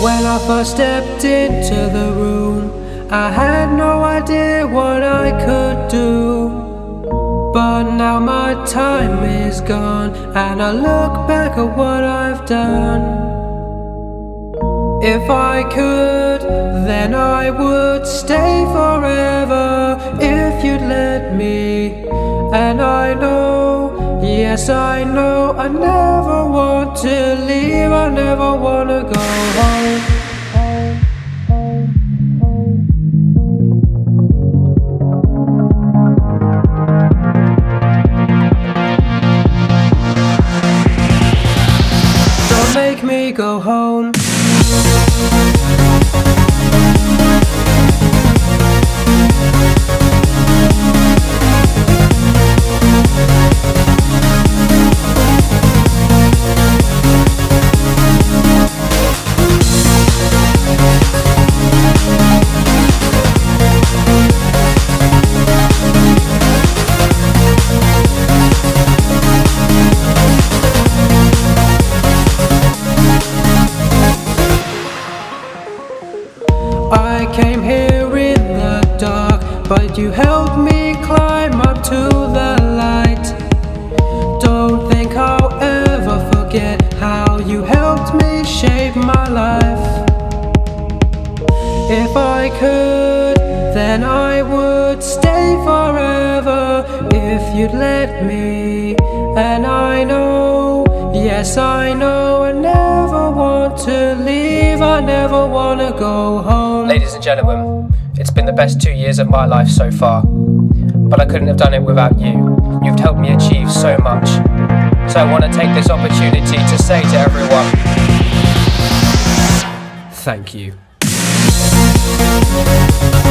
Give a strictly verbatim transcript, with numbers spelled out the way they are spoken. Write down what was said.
When I first stepped into the room, I had no idea what I could do. But now my time is gone, and I look back at what I've done. If I could, then I would stay forever if you'd let me. And I know, yes I know, I never want to leave, I never wanna go home. Don't make me go home. I came here in the dark, but you helped me climb up to the light. Don't think I'll ever forget how you helped me shape my life. If I could, then I would stay forever if you'd let me. And I know, yes I know, I never want to leave, I never want to go home. Ladies and gentlemen, it's been the best two years of my life so far, but I couldn't have done it without you. You've helped me achieve so much. So I want to take this opportunity to say to everyone, thank you.